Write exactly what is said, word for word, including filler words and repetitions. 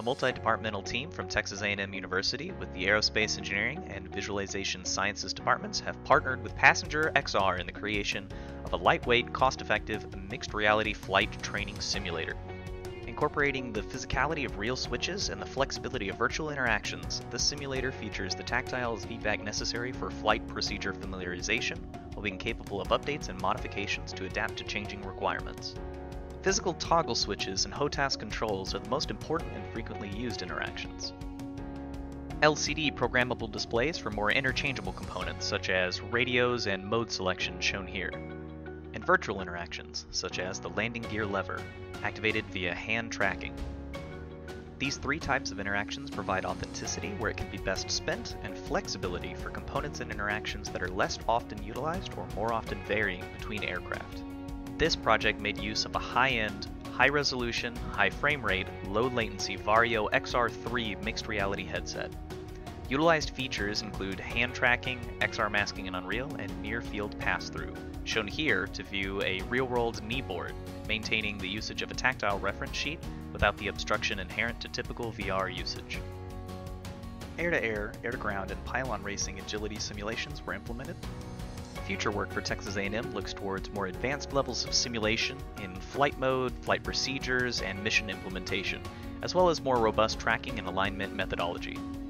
A multi-departmental team from Texas A and M University with the Aerospace Engineering and Visualization Sciences departments have partnered with Passenger X R in the creation of a lightweight, cost-effective, mixed reality flight training simulator. Incorporating the physicality of real switches and the flexibility of virtual interactions, this simulator features the tactile feedback necessary for flight procedure familiarization, while being capable of updates and modifications to adapt to changing requirements. Physical toggle switches and HOTAS controls are the most important and frequently used interactions. L C D programmable displays for more interchangeable components such as radios and mode selection shown here, and virtual interactions such as the landing gear lever, activated via hand tracking. These three types of interactions provide authenticity where it can be best spent and flexibility for components and interactions that are less often utilized or more often varying between aircraft. This project made use of a high-end, high-resolution, high-frame-rate, low-latency Varjo X R three mixed reality headset. Utilized features include hand tracking, X R masking in Unreal, and near-field pass-through, shown here to view a real-world knee board, maintaining the usage of a tactile reference sheet without the obstruction inherent to typical V R usage. Air-to-air, air-to-ground, and pylon racing agility simulations were implemented. Future work for Texas A and M looks towards more advanced levels of simulation in flight mode, flight procedures, and mission implementation, as well as more robust tracking and alignment methodology.